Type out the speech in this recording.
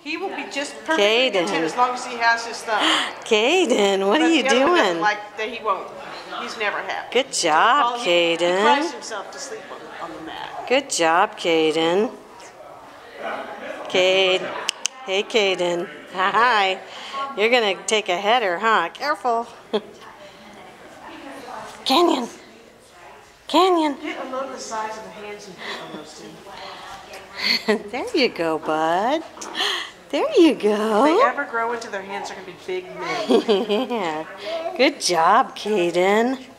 He will be just perfectly content as long as he has his thumb. Kayden, what are you doing? Like that, he won't. He's never happy. Good job, Kayden. He cries himself to sleep on the mat. Good job, Kayden. Hey, Kayden. Hi. You're going to take a header, huh? Careful. Canyon. Canyon. Get a look at the size of the hands and feet on those two. There you go, bud. There you go. If they ever grow into their hands, they're going to be big men. Yeah. Good job, Kayden.